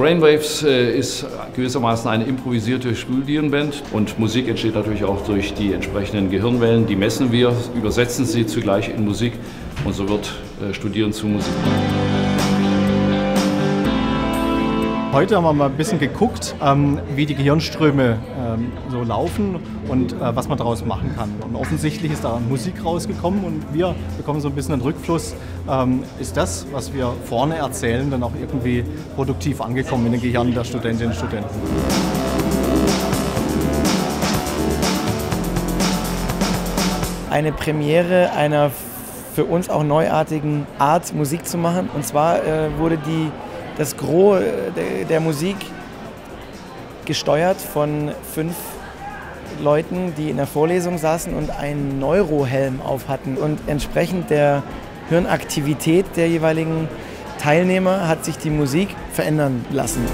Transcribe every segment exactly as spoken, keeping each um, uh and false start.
Brainwaves äh, ist gewissermaßen eine improvisierte Spüldierenband und Musik entsteht natürlich auch durch die entsprechenden Gehirnwellen. Die messen wir, übersetzen sie zugleich in Musik und so wird äh, Studieren zu Musik. Heute haben wir mal ein bisschen geguckt, ähm, wie die Gehirnströme ähm, so laufen und äh, was man daraus machen kann. Und offensichtlich ist da Musik rausgekommen und wir bekommen so ein bisschen einen Rückfluss. Ähm, ist das, was wir vorne erzählen, dann auch irgendwie produktiv angekommen in den Gehirnen der Studentinnen und Studenten? Eine Premiere einer für uns auch neuartigen Art, Musik zu machen. Und zwar äh, wurde die das Gros der, der Musik gesteuert von fünf Leuten, die in der Vorlesung saßen und einen Neurohelm auf hatten. Und entsprechend der Hirnaktivität der jeweiligen Teilnehmer hat sich die Musik verändern lassen.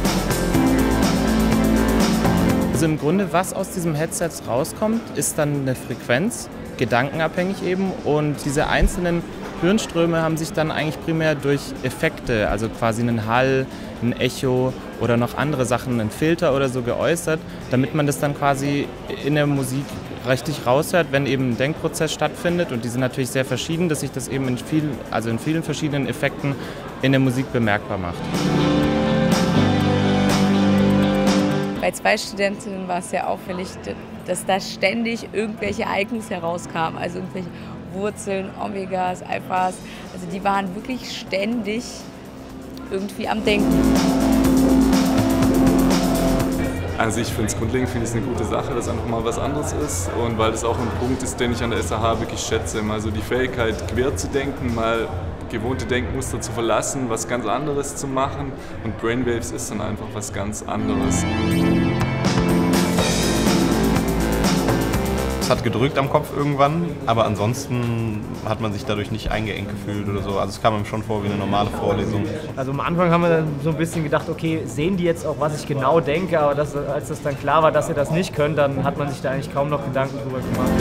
Also im Grunde, was aus diesem Headset rauskommt, ist dann eine Frequenz, gedankenabhängig eben, und diese einzelnen Hirnströme haben sich dann eigentlich primär durch Effekte, also quasi einen Hall, ein Echo oder noch andere Sachen, ein Filter oder so geäußert, damit man das dann quasi in der Musik richtig raushört, wenn eben ein Denkprozess stattfindet, und die sind natürlich sehr verschieden, dass sich das eben in, viel, also in vielen verschiedenen Effekten in der Musik bemerkbar macht. Bei zwei Studentinnen war es sehr auffällig, dass da ständig irgendwelche Ereignisse herauskamen, also irgendwelche Wurzeln, Omegas, Alphas, also die waren wirklich ständig irgendwie am Denken. Also ich finde es grundlegend finde ich es eine gute Sache, dass einfach mal was anderes ist, und weil es auch ein Punkt ist, den ich an der S A H wirklich schätze, also die Fähigkeit, quer zu denken, mal gewohnte Denkmuster zu verlassen, was ganz anderes zu machen, und Brainwaves ist dann einfach was ganz anderes. Es hat gedrückt am Kopf irgendwann, aber ansonsten hat man sich dadurch nicht eingeengt gefühlt oder so. Also es kam einem schon vor wie eine normale Vorlesung. Also am Anfang haben wir dann so ein bisschen gedacht, okay, sehen die jetzt auch, was ich genau denke, aber das, als es dann klar war, dass sie das nicht können, dann hat man sich da eigentlich kaum noch Gedanken drüber gemacht.